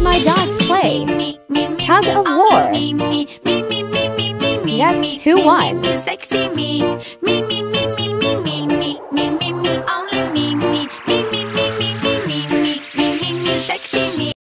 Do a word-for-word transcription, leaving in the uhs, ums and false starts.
my dogs play? Tug of War. Yes, who won?